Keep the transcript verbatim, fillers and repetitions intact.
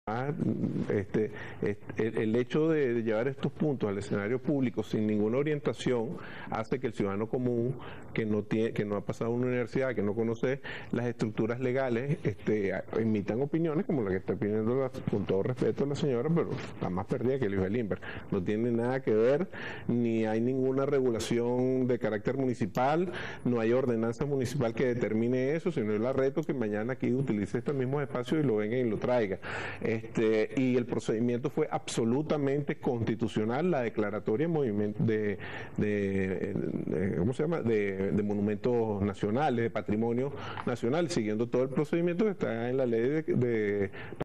Este, este, el, el hecho de, de llevar estos puntos al escenario público sin ninguna orientación hace que el ciudadano común que no tiene, que no ha pasado a una universidad, que no conoce las estructuras legales, este, emitan opiniones como la que está pidiendo, la, con todo respeto, la señora, pero la más perdida que el hijo de Limber. No tiene nada que ver, ni hay ninguna regulación de carácter municipal, no hay ordenanza municipal que determine eso, sino yo la reto que mañana aquí utilice estos mismos espacios y lo venga y lo traiga. Este, y el procedimiento fue absolutamente constitucional, la declaratoria de, de, de, de ¿cómo se llama? De, de monumentos nacionales, de patrimonio nacional, siguiendo todo el procedimiento que está en la ley de, de